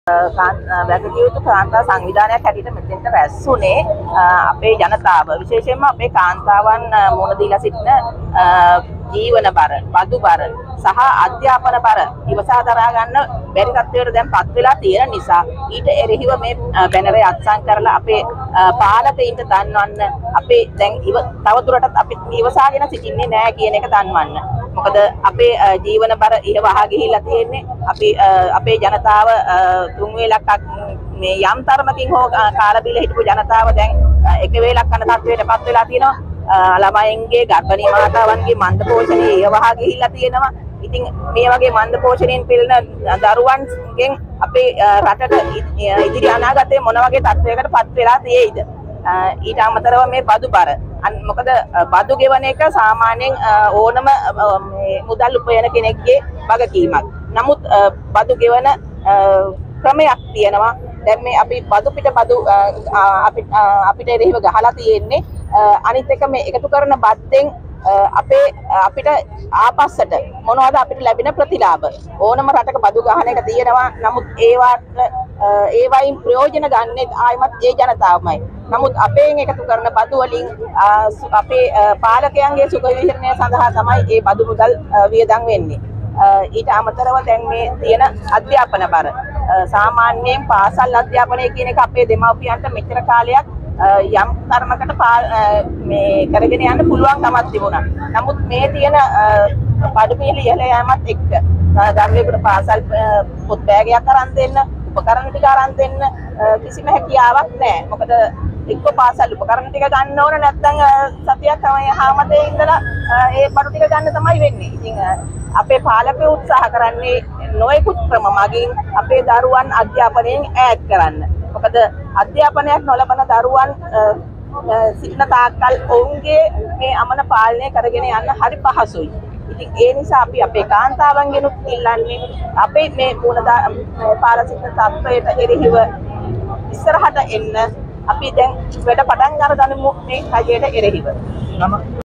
වැගකියයුතු කාන්තා සංවිධානයක් හැටියට මෙතෙන්ට රැස්වුණේ අපේ ජනතාව විශේෂයෙන්ම අපේ කාන්තාවන් මුණ දීලා සිටින ජීවන බර, බදු බර සහ අධ්‍යාපන බර ඉවසා දරා ගන්න බැරි තත්ත්වයකට දැන්පත් වෙලා තියෙන නිසා ඊට එරෙහිව මේ බැනරේ අත්සන් කරලා අපේ පාලකයින්ට දන්වන්න අපේ දැන් තවදුරටත් අපි ඉවසාගෙන සිටින්නේ නැහැ කියන එක දන්වන්න. මොකද අපේ ජීවන බර ඉහවහා ගිහිල්ලා තියෙන්නේ අපේ ජනතාව තුන් වේලක් මේ යම් තරමකින් හෝ කාලා බීලා හිටපු ජනතාව දැන් එක වේලක් කන තත්ත්වයටපත් වෙලා තියෙනවා. ළමයින්ගේ ගර්භණී මාතාවන්ගේ මන්ද පෝෂණය ඉහවහා ගිහිල්ලා තියෙනවා. ඉතින් මේ වගේ මන්ද පෝෂණයෙන් පෙළෙන දරුවන්ගෙන් අපේ රටට ඉදිරි අනාගතයේ මොන වගේ තත්ත්වයකටපත් වෙලා තියෙයිද? ඊට අමතරව මේ බදු බර මොකද බදු ගෙවන එක සාමාන්‍යයෙන් ඕනම මුදල් උපයන කෙනෙක්ගේ වගකීමක්. නමුත් බදු ගෙවන ක්‍රමයක් තියෙනවා. දැන් මේ අපි බදු පිට බදු අපිට එරෙහිව ගහලා තියෙන්නේ. අනිත් එක මේ එකතු කරන බද්දෙන් අපිට ආපස්සට මොනවද අපිට ලැබෙන ප්‍රතිලාභ? ඕනම රටක බදු ගහන එක තියෙනවා. නමුත් ඒවයින් ප්‍රයෝජන ගන්නෙ ආයිමත් ඒ ජනතාවමයි. නමුත් අපෙන් එකතු කරන බදු වලින් අපේ පාලකයන්ගේ සුඛවිහරණය සඳහා තමයි මේ බදු මුදල් වියදම් වෙන්නේ. ඊට අමතරව දැන් මේ තියෙන අධ්‍යාපන බර සාමාන්‍යයෙන් පාසල් අධ්‍යාපනය කියන එක අපේ දෙමව්පියන්ට මෙච්චර කාලයක් යම් තරමකට මේ කරගෙන යන්න පුළුවන්කමක් තිබුණා. නමුත් මේ තියෙන බඩු මිල ඉහළ යෑමත් එක්ක දරුවෙකුට පාසල් පොත් බෑගයක් අරන් දෙන්න, උපකරණ ටික අරන් දෙන්න කිසිම හැකියාවක් නැහැ. මොකද එක්ක පාසල් උපකරණ ටික ගන්න ඕන නැත්නම් සතියක් තමයි හාමතේ ඉඳලා ඒ බඩු ටික ගන්න තමයි වෙන්නේ. ඉතින් අපේ පාලකයෝ උත්සාහ කරන්නේ නොයෙකුත් ක්‍රම මගින් අපේ දරුවන් අධ්‍යාපනයෙන් ඈත් කරන්න. මොකද අධ්‍යාපනයක් නොලබන දරුවන් සිටින තාක්කල් ඔවුන්ගේ මේ අමන පාලනය කරගෙන යන්න හරි පහසුයි. ඉතින් ඒ නිසා අපි අපේ කාන්තාවන්ගෙනුත් ඉල්ලන්නේ අපේ මේ පාල සිටින තත්ත්වයට එරෙහිව ඉස්සරහට එන්න අපි දැන් වැඩ පටන් ගන්න මේ රජයට එරෙහිව.